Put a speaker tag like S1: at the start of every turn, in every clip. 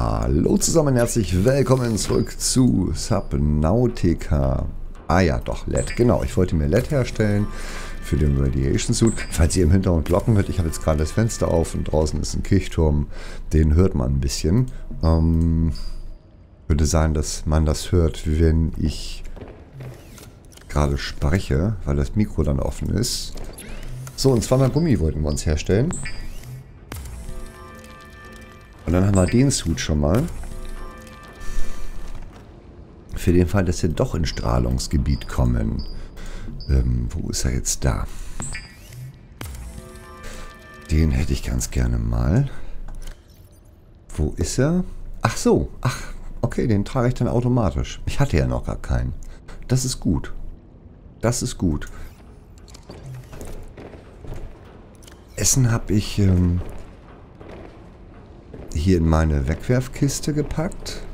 S1: Hallo zusammen, herzlich willkommen zurück zu Subnautica. Ah ja, doch, LED, genau. Ich wollte mir LED herstellen für den Radiation Suit. Falls ihr im Hintergrund Glocken hört, ich habe jetzt gerade das Fenster auf und draußen ist ein Kirchturm. Den hört man ein bisschen. Würde sagen, dass man das hört, wenn ich gerade spreche, weil das Mikro dann offen ist. So, und zweimal Gummi wollten wir uns herstellen. Und dann haben wir den Suit schon mal. Für den Fall, dass wir doch ins Strahlungsgebiet kommen. Wo ist er jetzt da? Den hätte ich ganz gerne mal. Wo ist er? Ach so. Ach, okay, den trage ich dann automatisch. Ich hatte ja noch gar keinen. Das ist gut. Das ist gut. Essen habe ich hier in meine Wegwerfkiste gepackt.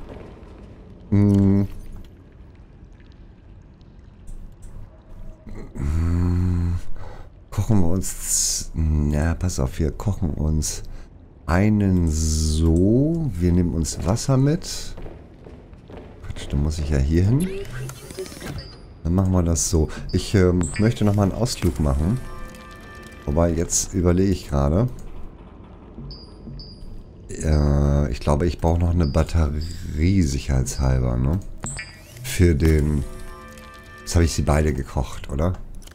S1: Kochen wir uns... Na, pass auf, wir kochen uns einen so. Wir nehmen uns Wasser mit. Quatsch, dann muss ich ja hier hin. Dann machen wir das so. Ich möchte nochmal einen Ausflug machen. Wobei, jetzt überlege ich gerade. Ich glaube, ich brauche noch eine Batterie, sicherheitshalber, ne? Für den... Jetzt habe ich sie beide gekocht, oder?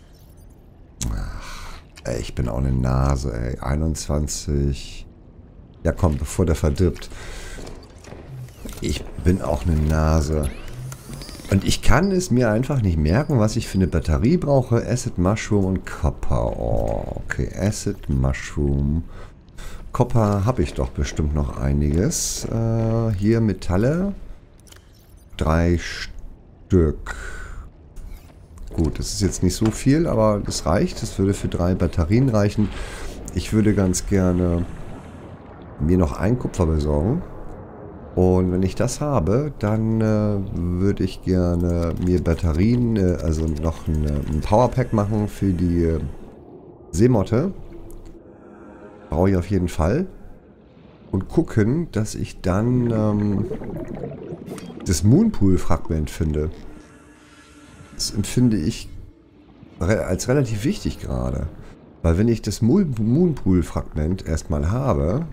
S1: Ach, ey, ich bin auch eine Nase, ey. 21... Ja komm, bevor der verdirbt. Ich bin auch eine Nase. Und ich kann es mir einfach nicht merken, was ich für eine Batterie brauche. Acid Mushroom und Copper. Oh, okay. Acid Mushroom. Copper habe ich doch bestimmt noch einiges. Hier Metalle. 3 Stück. Gut, das ist jetzt nicht so viel, aber das reicht. Das würde für 3 Batterien reichen. Ich würde ganz gerne mir noch ein Kupfer besorgen. Und wenn ich das habe, dann würde ich gerne mir Batterien, also noch ein Powerpack machen für die Seemotte. Brauche ich auf jeden Fall. Und gucken, dass ich dann das Moonpool-Fragment finde. Das empfinde ich als relativ wichtig gerade. Weil wenn ich das Moonpool-Fragment erstmal habe,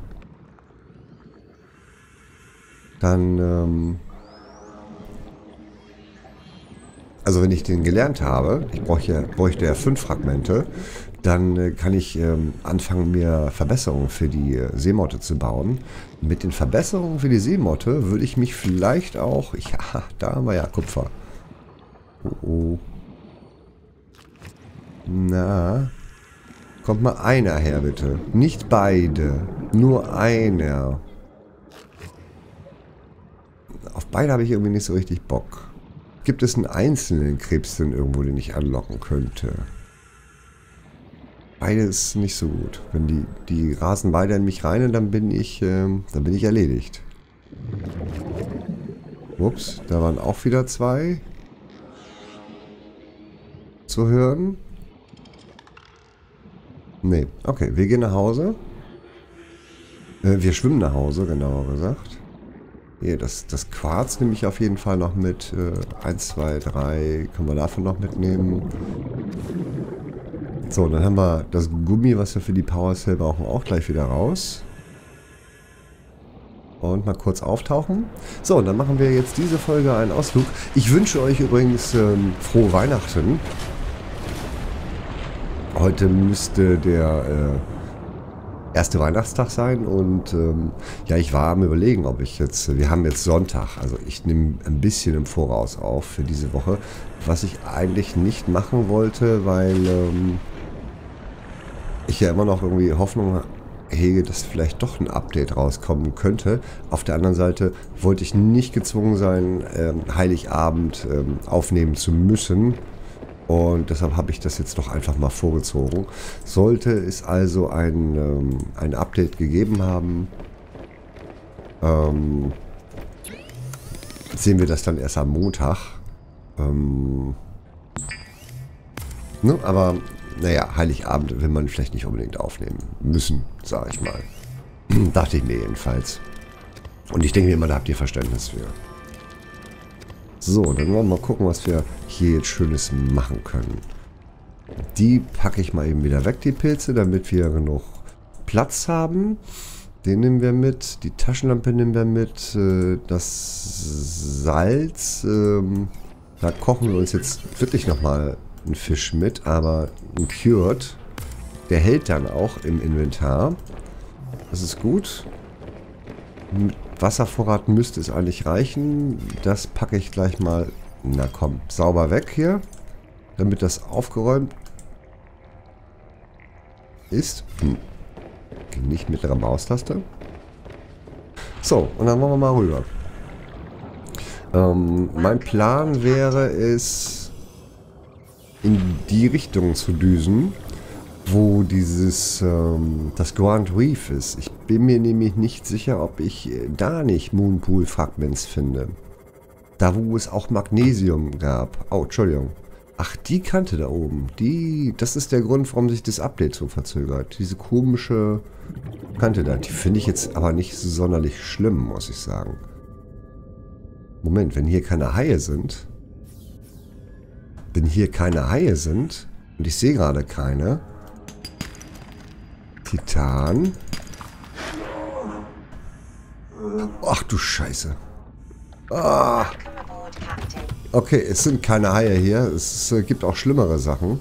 S1: dann, also wenn ich den gelernt habe, ich bräuchte ja 5 Fragmente, dann kann ich anfangen, mir Verbesserungen für die Seemotte zu bauen. Mit den Verbesserungen für die Seemotte würde ich mich vielleicht auch... Ja, da haben wir ja Kupfer. Oh, oh. Na, kommt mal einer her, bitte. Nicht beide, nur einer. Auf beide habe ich irgendwie nicht so richtig Bock. Gibt es einen einzelnen Krebs denn irgendwo, den ich anlocken könnte? Beide ist nicht so gut. Wenn die rasen beide in mich rein, dann bin ich erledigt. Ups, da waren auch wieder 2 zu hören. Nee, okay, wir gehen nach Hause. Wir schwimmen nach Hause, genauer gesagt. Hier, das Quarz nehme ich auf jeden Fall noch mit. 1, 2, 3 können wir davon noch mitnehmen. So, dann haben wir das Gummi, was wir für die Power Cell brauchen, auch gleich wieder raus. Und mal kurz auftauchen. So, und dann machen wir jetzt diese Folge einen Ausflug. Ich wünsche euch übrigens frohe Weihnachten. Heute müsste der erste Weihnachtstag sein und ja, ich war am Überlegen, ob ich jetzt, wir haben jetzt Sonntag, also ich nehme ein bisschen im Voraus auf für diese Woche, was ich eigentlich nicht machen wollte, weil ich ja immer noch irgendwie Hoffnung hege, dass vielleicht doch ein Update rauskommen könnte. Auf der anderen Seite wollte ich nicht gezwungen sein, Heiligabend aufnehmen zu müssen. Und deshalb habe ich das jetzt doch einfach mal vorgezogen. Sollte es also ein Update gegeben haben, sehen wir das dann erst am Montag. Ne, aber naja, Heiligabend will man vielleicht nicht unbedingt aufnehmen müssen, sage ich mal. Dachte ich mir jedenfalls. Und ich denke immer, da habt ihr Verständnis für. So, dann wollen wir mal gucken, was wir hier jetzt Schönes machen können. Die packe ich mal eben wieder weg, die Pilze, damit wir genug Platz haben. Den nehmen wir mit, die Taschenlampe nehmen wir mit, das Salz, da kochen wir uns jetzt wirklich nochmal einen Fisch mit, aber ein Cured, der hält dann auch im Inventar. Das ist gut. Mit Wasservorrat müsste es eigentlich reichen. Das packe ich gleich mal, na komm, sauber weg hier, damit das aufgeräumt ist. Nicht mittlere Maustaste. So, und dann wollen wir mal rüber. Mein Plan wäre es, in die Richtung zu düsen, wo dieses, das Grand Reef ist. Ich bin mir nämlich nicht sicher, ob ich da nicht Moonpool-Fragments finde. Da, wo es auch Magnesium gab. Oh, Entschuldigung. Ach, die Kante da oben. Das ist der Grund, warum sich das Update so verzögert. Diese komische Kante da. Die finde ich jetzt aber nicht so sonderlich schlimm, muss ich sagen. Moment, wenn hier keine Haie sind. Wenn hier keine Haie sind. Und ich sehe gerade keine. Titan. Ach du Scheiße. Ah. Okay, es sind keine Haie hier. Es gibt auch schlimmere Sachen.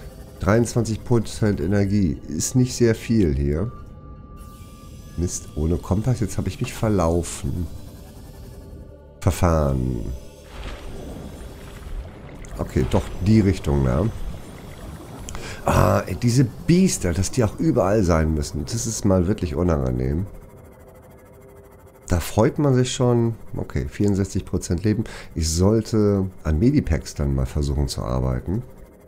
S1: 23% Energie. Ist nicht sehr viel hier. Mist, ohne Kompass. Jetzt habe ich mich verlaufen. Verfahren. Okay, doch die Richtung, ne? Ah, ey, diese Biester, dass die auch überall sein müssen. Das ist mal wirklich unangenehm. Da freut man sich schon. Okay, 64% Leben. Ich sollte an Medipacks dann mal versuchen zu arbeiten.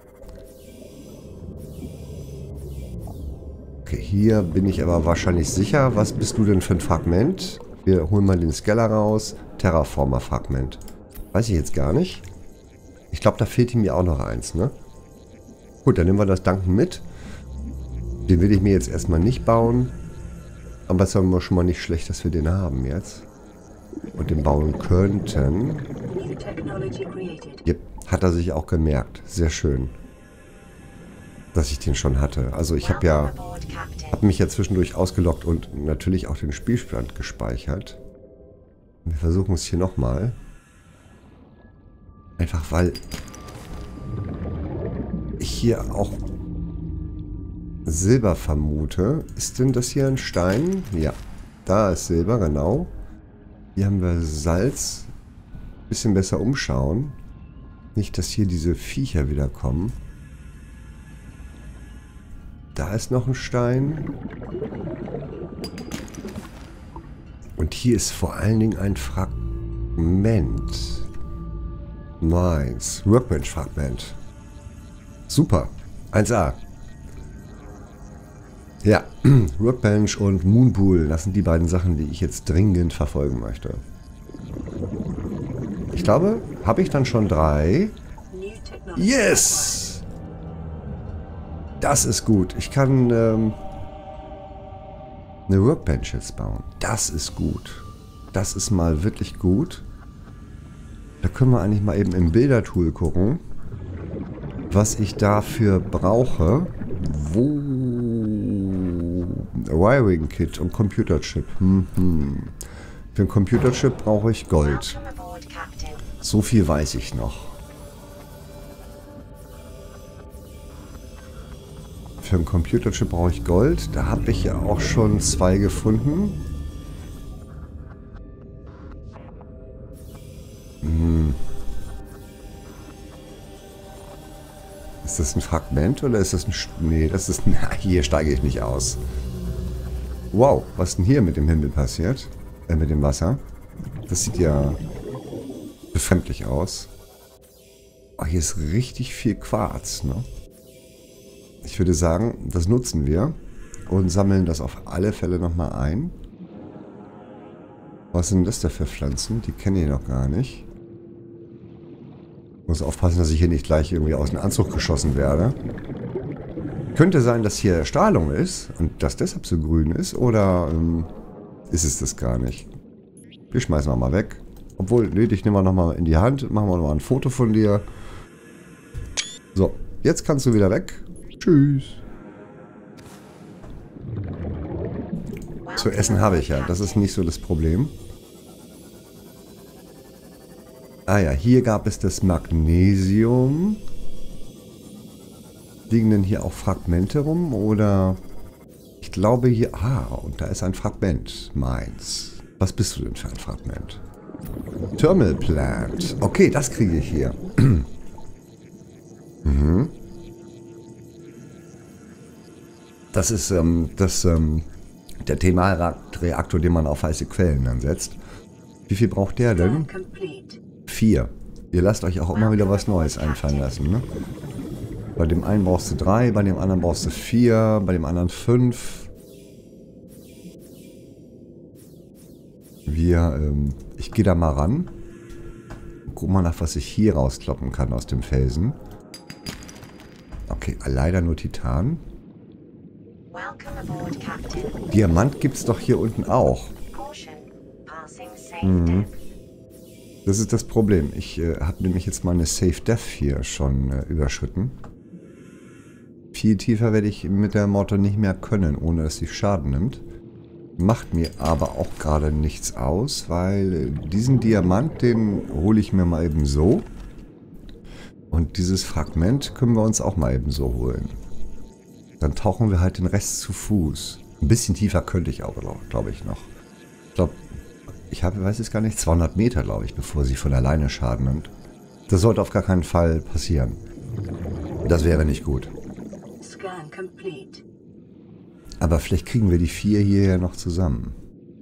S1: Okay, hier bin ich aber wahrscheinlich sicher. Was bist du denn für ein Fragment? Wir holen mal den Skeller raus. Terraformer-Fragment. Weiß ich jetzt gar nicht. Ich glaube, da fehlt ihm ja auch noch eins, ne? Gut, dann nehmen wir das Duncan mit. Den will ich mir jetzt erstmal nicht bauen. Aber es ist aber schon mal nicht schlecht, dass wir den haben jetzt. Und den bauen könnten. Yep, hat er sich auch gemerkt. Sehr schön. Dass ich den schon hatte. Also ich habe mich ja zwischendurch ausgeloggt und natürlich auch den Spielstand gespeichert. Wir versuchen es hier nochmal. Einfach weil ich hier auch Silber vermute. Ist denn das hier ein Stein? Ja, da ist Silber, genau. Hier haben wir Salz. Bisschen besser umschauen. Nicht, dass hier diese Viecher wieder kommen. Da ist noch ein Stein. Und hier ist vor allen Dingen ein Fragment. Nice. Workbench-Fragment. Super. 1A. Ja, Workbench und Moonpool. Das sind die beiden Sachen, die ich jetzt dringend verfolgen möchte. Ich glaube, habe ich dann schon 3? Yes! Das ist gut. Ich kann eine Workbench jetzt bauen. Das ist gut. Das ist mal wirklich gut. Da können wir eigentlich mal eben im Bildertool gucken, was ich dafür brauche. Wo? Wiring Kit und Computerchip. Für einen Computerchip brauche ich Gold. So viel weiß ich noch. Für einen Computerchip brauche ich Gold. Da habe ich ja auch schon 2 gefunden. Ist das ein Fragment oder ist das ein... Nee, das ist... Na, hier steige ich nicht aus. Wow, was ist denn hier mit dem Himmel passiert? Mit dem Wasser. Das sieht ja befremdlich aus. Oh, hier ist richtig viel Quarz, ne? Ich würde sagen, das nutzen wir und sammeln das auf alle Fälle nochmal ein. Was sind das da für Pflanzen? Die kenne ich noch gar nicht. Muss aufpassen, dass ich hier nicht gleich irgendwie aus dem Anzug geschossen werde. Könnte sein, dass hier Strahlung ist und dass deshalb so grün ist, oder ist es das gar nicht? Wir schmeißen mal weg. Obwohl, nee, dich nehmen wir nochmal in die Hand. Machen wir nochmal ein Foto von dir. So, jetzt kannst du wieder weg. Tschüss. Zu essen habe ich ja. Das ist nicht so das Problem. Ah ja, hier gab es das Magnesium. Liegen denn hier auch Fragmente rum? Oder... Ich glaube hier... Ah, und da ist ein Fragment. Meins. Was bist du denn für ein Fragment? Thermal Plant. Okay, das kriege ich hier. Mhm. Das ist der Thermalreaktor, den man auf heiße Quellen dann setzt. Wie viel braucht der denn? 4. Ihr lasst euch auch immer wieder was Neues einfallen lassen, ne? Bei dem einen brauchst du 3, bei dem anderen brauchst du 4, bei dem anderen 5. Ich gehe da mal ran. Guck mal nach, was ich hier rauskloppen kann aus dem Felsen. Okay, leider nur Titan. Diamant gibt's doch hier unten auch. Mhm. Das ist das Problem. Ich habe nämlich jetzt meine Safe Death hier schon überschritten. Viel tiefer werde ich mit der Mortar nicht mehr können, ohne dass sie Schaden nimmt. Macht mir aber auch gerade nichts aus, weil diesen Diamant, den hole ich mir mal eben so. Und dieses Fragment können wir uns auch mal eben so holen. Dann tauchen wir halt den Rest zu Fuß. Ein bisschen tiefer könnte ich auch, glaube ich, noch. Ich glaube, weiß jetzt gar nicht, 200 Meter, glaube ich, bevor sie von alleine Schaden nimmt. Das sollte auf gar keinen Fall passieren. Das wäre nicht gut. Aber vielleicht kriegen wir die 4 hier noch zusammen.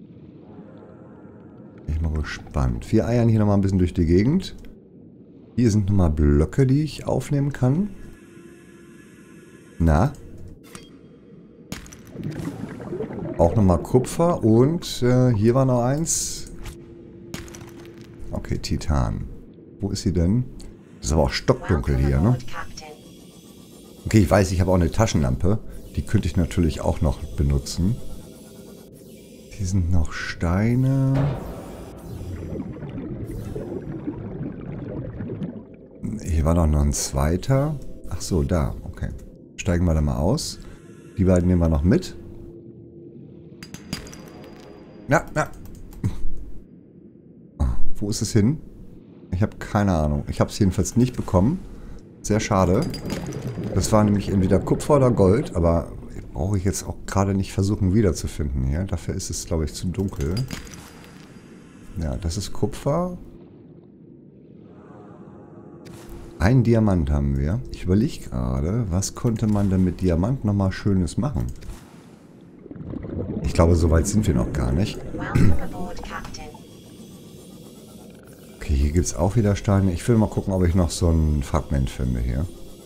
S1: Bin ich mal gespannt. Wir eiern hier nochmal ein bisschen durch die Gegend. Hier sind nochmal Blöcke, die ich aufnehmen kann. Na? Auch nochmal Kupfer und hier war noch eins. Okay, Titan. Wo ist sie denn? Das ist aber auch stockdunkel hier, ne? Okay, ich weiß, ich habe auch eine Taschenlampe. Die könnte ich natürlich auch noch benutzen. Hier sind noch Steine. Hier war noch ein zweiter. Ach so, da. Okay. Steigen wir da mal aus. Die beiden nehmen wir noch mit. Na. Wo ist es hin? Ich habe keine Ahnung. Ich habe es jedenfalls nicht bekommen. Sehr schade. Das war nämlich entweder Kupfer oder Gold, aber brauche ich jetzt auch gerade nicht versuchen wiederzufinden hier. Dafür ist es, glaube ich, zu dunkel. Ja, das ist Kupfer. Ein Diamant haben wir. Ich überlege gerade, was konnte man denn mit Diamant nochmal Schönes machen? Ich glaube, so weit sind wir noch gar nicht. Okay, hier gibt es auch wieder Steine. Ich will mal gucken, ob ich noch so ein Fragment finde hier.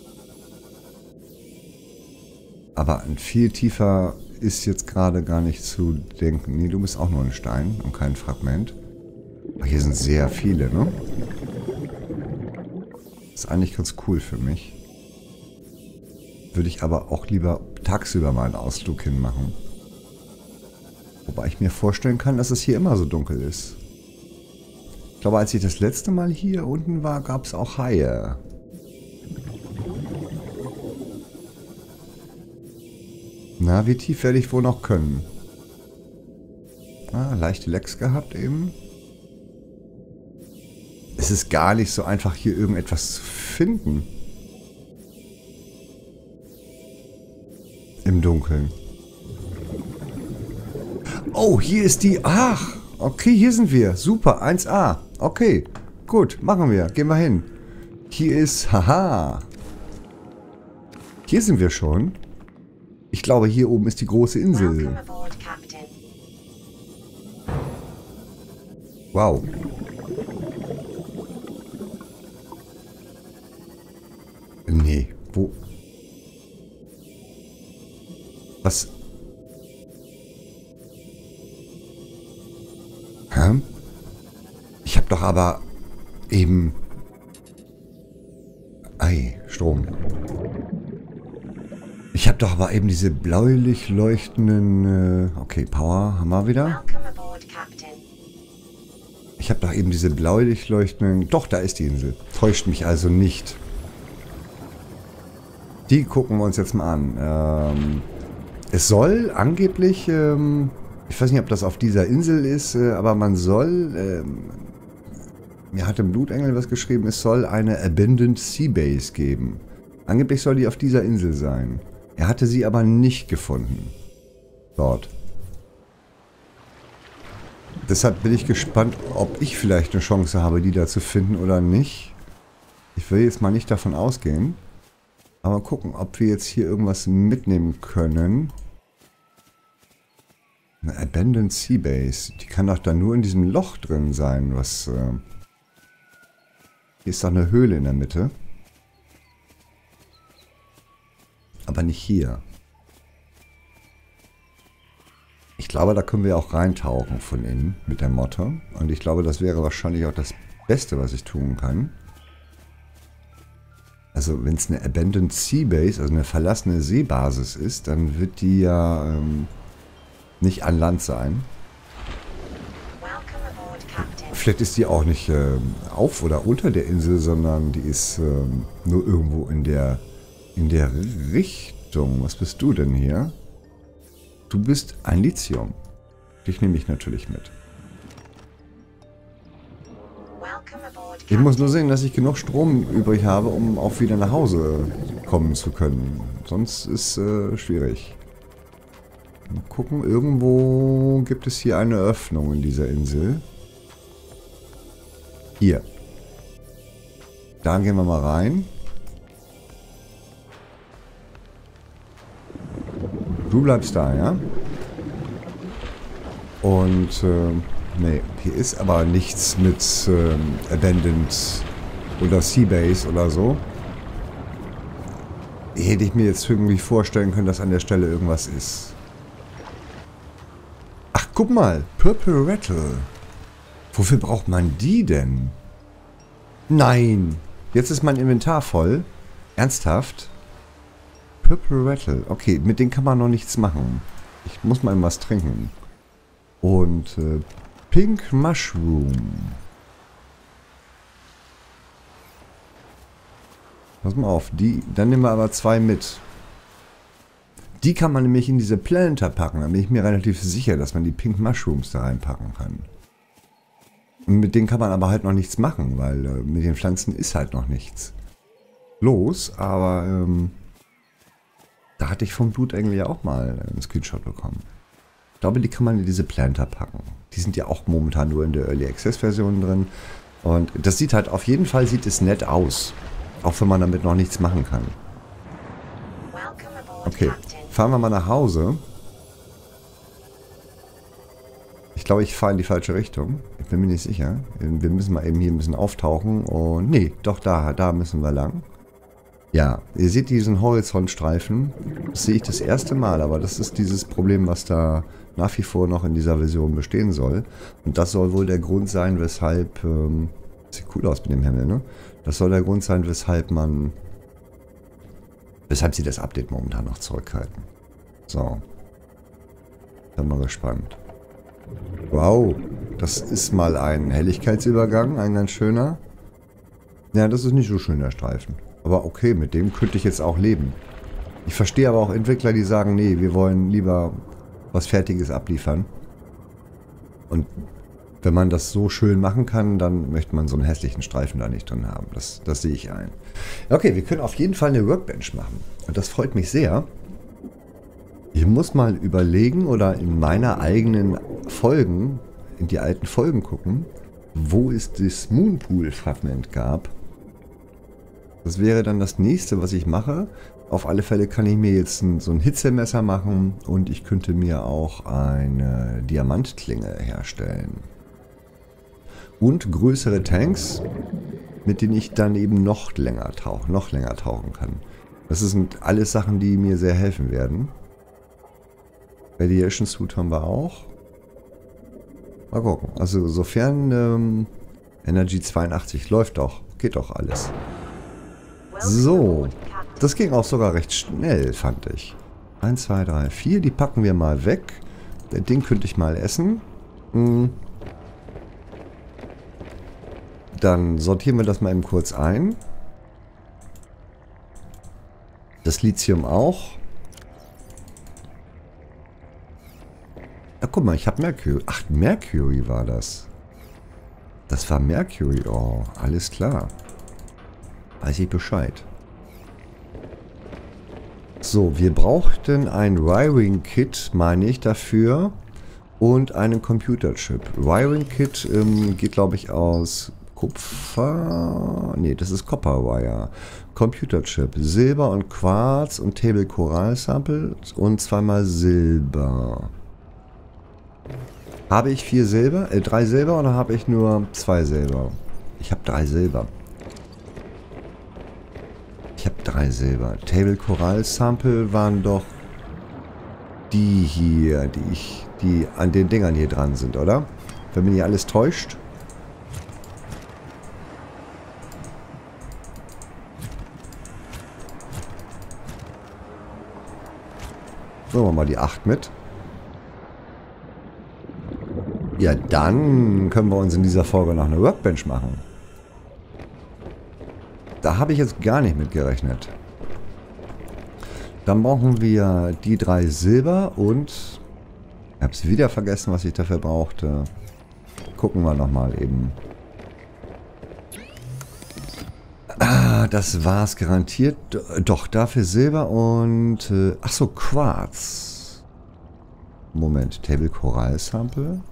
S1: Aber ein viel tiefer ist jetzt gerade gar nicht zu denken. Nee, du bist auch nur ein Stein und kein Fragment. Aber hier sind sehr viele, ne? Das ist eigentlich ganz cool für mich. Würde ich aber auch lieber tagsüber mal einen Ausflug hinmachen. Wobei ich mir vorstellen kann, dass es hier immer so dunkel ist. Ich glaube, als ich das letzte Mal hier unten war, gab es auch Haie. Na, wie tief werde ich wohl noch können? Ah, leichte Lecks gehabt eben. Es ist gar nicht so einfach, hier irgendetwas zu finden. Im Dunkeln. Oh, hier ist die... Ach, okay, hier sind wir. Super, 1A. Okay, gut, machen wir. Gehen wir hin. Hier ist... Haha. Hier sind wir schon. Ich glaube, hier oben ist die große Insel. Wow. Nee, wo... Was... Hä? Ich habe doch aber eben... Ei, Strom. Ich habe doch aber eben diese bläulich leuchtenden... Okay, Power haben wir wieder. Ich habe doch eben diese bläulich leuchtenden... Doch, da ist die Insel. Täuscht mich also nicht. Die gucken wir uns jetzt mal an. Es soll angeblich... ich weiß nicht, ob das auf dieser Insel ist, aber man soll... mir hat im Blutengel was geschrieben, es soll eine Abandoned Sea Base geben. Angeblich soll die auf dieser Insel sein. Er hatte sie aber nicht gefunden. Dort. Deshalb bin ich gespannt, ob ich vielleicht eine Chance habe, die da zu finden oder nicht. Ich will jetzt mal nicht davon ausgehen. Aber gucken, ob wir jetzt hier irgendwas mitnehmen können. Eine Abandoned Sea Base. Die kann doch da nur in diesem Loch drin sein, was... hier ist doch eine Höhle in der Mitte. Aber nicht hier. Ich glaube, da können wir auch reintauchen von innen mit der Motte. Und ich glaube, das wäre wahrscheinlich auch das Beste, was ich tun kann. Also wenn es eine Abandoned Sea Base, also eine verlassene Seebasis ist, dann wird die ja nicht an Land sein. Vielleicht ist die auch nicht auf oder unter der Insel, sondern die ist nur irgendwo in der Richtung. Was bist du denn hier? Du bist ein Lithium. Dich nehme ich natürlich mit. Ich muss nur sehen, dass ich genug Strom übrig habe, um auch wieder nach Hause kommen zu können. Sonst ist schwierig. Mal gucken, irgendwo gibt es hier eine Öffnung in dieser Insel. Hier. Da gehen wir mal rein. Du bleibst da, ja? Und, nee, hier ist aber nichts mit Abandoned oder Seabase oder so. Hätte ich mir jetzt irgendwie vorstellen können, dass an der Stelle irgendwas ist. Ach, guck mal, Purple Rattle. Wofür braucht man die denn? Nein, jetzt ist mein Inventar voll. Ernsthaft? Purple Rattle. Okay, mit denen kann man noch nichts machen. Ich muss mal was trinken. Und Pink Mushroom. Pass mal auf, dann nehmen wir aber 2 mit. Die kann man nämlich in diese Planter packen. Da bin ich mir relativ sicher, dass man die Pink Mushrooms da reinpacken kann. Und mit denen kann man aber halt noch nichts machen, weil mit den Pflanzen ist halt noch nichts los. Aber da hatte ich vom Blutengel ja auch mal einen Screenshot bekommen. Ich glaube, die kann man in diese Planter packen. Die sind ja auch momentan nur in der Early Access Version drin. Und das sieht halt, auf jeden Fall sieht es nett aus. Auch wenn man damit noch nichts machen kann. Okay, fahren wir mal nach Hause. Ich glaube, ich fahre in die falsche Richtung. Ich bin mir nicht sicher. Wir müssen mal eben hier ein bisschen auftauchen. Und nee, doch da müssen wir lang. Ja, ihr seht diesen Horizontstreifen. Das sehe ich das erste Mal, aber das ist dieses Problem, was da nach wie vor noch in dieser Version bestehen soll. Und das soll wohl der Grund sein, weshalb... sieht cool aus mit dem Himmel, ne? Das soll der Grund sein, weshalb sie das Update momentan noch zurückhalten. So. Bin mal gespannt. Wow, das ist mal ein Helligkeitsübergang, ein ganz schöner. Ja, das ist nicht so schön, der Streifen. Aber okay, mit dem könnte ich jetzt auch leben. Ich verstehe aber auch Entwickler, die sagen, nee, wir wollen lieber was Fertiges abliefern. Und wenn man das so schön machen kann, dann möchte man so einen hässlichen Streifen da nicht drin haben. Das sehe ich ein. Okay, wir können auf jeden Fall eine Workbench machen. Und das freut mich sehr. Ich muss mal überlegen oder in meiner eigenen Folgen, in die alten Folgen gucken, wo es das Moonpool-Fragment gab. Das wäre dann das nächste, was ich mache. Auf alle Fälle kann ich mir jetzt so ein Hitzemesser machen und ich könnte mir auch eine Diamantklinge herstellen. Und größere Tanks, mit denen ich dann eben noch länger tauchen kann. Das sind alles Sachen, die mir sehr helfen werden. Radiation Suit haben wir auch. Mal gucken. Also sofern Energy 82 läuft doch. Geht doch alles. So. Das ging auch sogar recht schnell, fand ich. 1, 2, 3, 4. Die packen wir mal weg. Den könnte ich mal essen. Dann sortieren wir das mal eben kurz ein. Das Lithium auch. Ja, guck mal, ich habe Mercury. Ach, Mercury war das. Das war Mercury. Oh, alles klar. Weiß ich Bescheid. So, wir brauchten ein Wiring-Kit, meine ich, dafür. Und einen Computerchip. Wiring-Kit geht, glaube ich, aus Kupfer. Nee, das ist Copperwire. Computerchip. Silber und Quarz und Table Coral Sample und zweimal Silber. Habe ich 4 Silber? 3 Silber oder habe ich nur 2 Silber? Ich habe 3 Silber. Ich habe 3 Silber. Table Coral Sample waren doch die hier, die an den Dingern hier dran sind, oder? Wenn mich nicht alles täuscht. So, machen wir mal die 8 mit. Ja, dann können wir uns in dieser Folge noch eine Workbench machen. Da habe ich jetzt gar nicht mit gerechnet. Dann brauchen wir die 3 Silber und... Ich habe es wieder vergessen, was ich dafür brauchte. Gucken wir nochmal eben. Ah, das war's garantiert. Doch, dafür Silber und... ach so, Quarz. Moment, Table Coral Sample.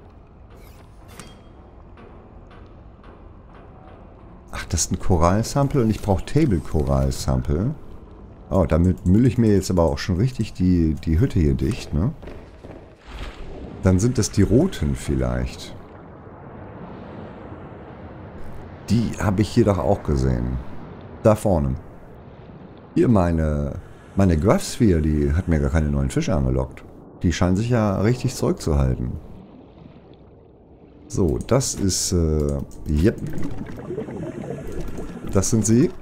S1: Ach, das ist ein Coral Sample und ich brauche Table Coral Sample. Oh, damit mülle ich mir jetzt aber auch schon richtig die Hütte hier dicht, ne? Dann sind das die roten vielleicht. Die habe ich hier doch auch gesehen. Da vorne. Hier meine Graphsphere, die hat mir gar keine neuen Fische angelockt. Die scheinen sich ja richtig zurückzuhalten. So, das ist, yep. Das sind sie.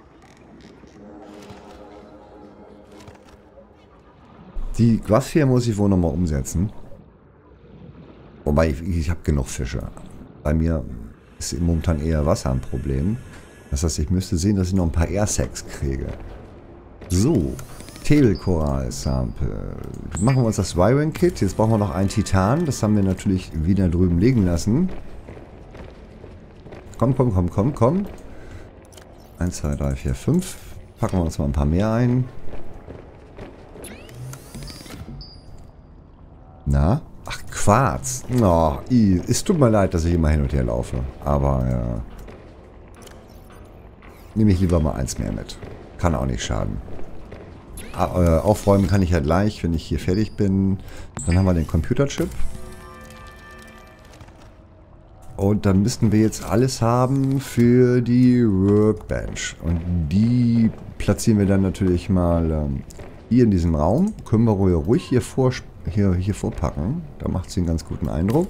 S1: Die Graphsphere muss ich wohl nochmal umsetzen. Wobei, ich habe genug Fische. Bei mir ist momentan eher Wasser ein Problem. Das heißt, ich müsste sehen, dass ich noch ein paar Airsacs kriege. So, Table Coral Sample. Machen wir uns das Wiring Kit. Jetzt brauchen wir noch ein Titan. Das haben wir natürlich wieder drüben liegen lassen. Komm, komm, komm, komm, komm. 1, 2, 3, 4, 5. Packen wir uns mal ein paar mehr ein. Na? Ach, Quarz. Oh, es tut mir leid, dass ich immer hin und her laufe. Aber ja. Nehme ich lieber mal eins mehr mit. Kann auch nicht schaden. Aufräumen kann ich ja gleich, wenn ich hier fertig bin. Dann haben wir den Computerchip. Und dann müssten wir jetzt alles haben für die Workbench. Und die platzieren wir dann natürlich mal hier in diesem Raum. Können wir ruhig hier vorpacken. Da macht sie einen ganz guten Eindruck.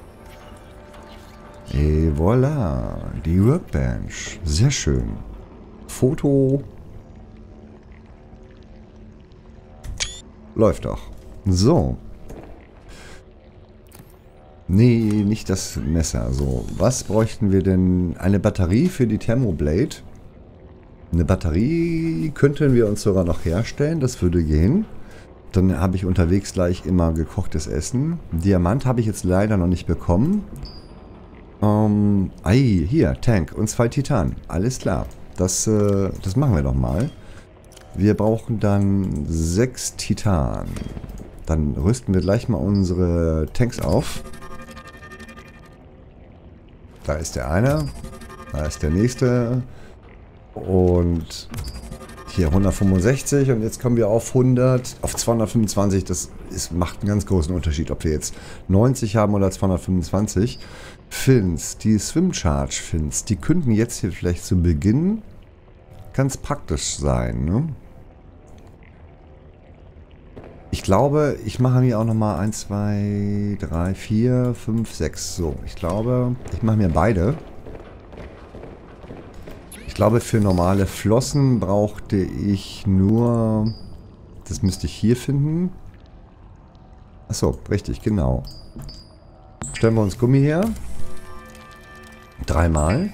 S1: Et voilà, die Workbench. Sehr schön. Foto. Läuft doch. So. Nee, nicht das Messer. So, was bräuchten wir denn? Eine Batterie für die Thermoblade. Eine Batterie könnten wir uns sogar noch herstellen. Das würde gehen. Dann habe ich unterwegs gleich immer gekochtes Essen. Diamant habe ich jetzt leider noch nicht bekommen. Hier, Tank und 2 Titan. Alles klar. Das machen wir doch mal. Wir brauchen dann 6 Titan. Dann rüsten wir gleich mal unsere Tanks auf. Da ist der eine. Da ist der nächste. Und hier 165. Und jetzt kommen wir auf 100, auf 225. Das macht einen ganz großen Unterschied, ob wir jetzt 90 haben oder 225. Fins, die Swim Charge Fins, die könnten jetzt hier vielleicht zu Beginn ganz praktisch sein, ne? Ich glaube, ich mache mir auch nochmal 1, 2, 3, 4, 5, 6. So, ich glaube, ich mache mir beide. Ich glaube, für normale Flossen brauchte ich nur... Das müsste ich hier finden. Achso, richtig, genau. Stellen wir uns Gummi her. Dreimal.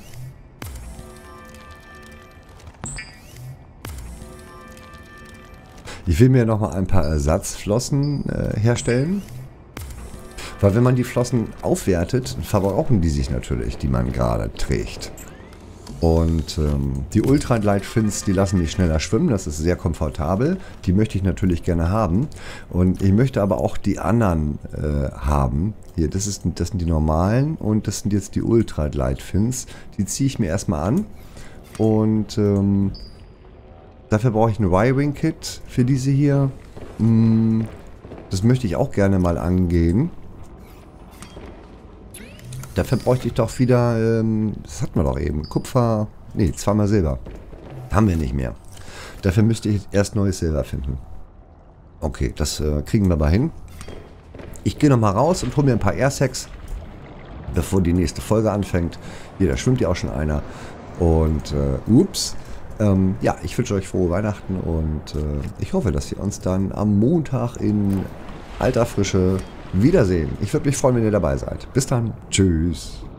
S1: Ich will mir nochmal ein paar Ersatzflossen herstellen. Weil wenn man die Flossen aufwertet, verbrauchen die sich natürlich, die man gerade trägt. Und die Ultralight Fins, die lassen mich schneller schwimmen. Das ist sehr komfortabel. Die möchte ich natürlich gerne haben. Und ich möchte aber auch die anderen haben. Hier, das sind die normalen und das sind jetzt die Ultralight Fins. Die ziehe ich mir erstmal an. Und dafür brauche ich ein Y-Wing-Kit für diese hier. Das möchte ich auch gerne mal angehen. Dafür bräuchte ich doch wieder, das hatten wir doch eben, Kupfer, nee, zweimal Silber. Haben wir nicht mehr. Dafür müsste ich erst neues Silber finden. Okay, das kriegen wir aber hin. Ich gehe nochmal raus und hole mir ein paar Airsacks, bevor die nächste Folge anfängt. Hier, da schwimmt ja auch schon einer. Und, ups. Ja, ich wünsche euch frohe Weihnachten und ich hoffe, dass wir uns dann am Montag in alter Frische wiedersehen. Ich würde mich freuen, wenn ihr dabei seid. Bis dann. Tschüss.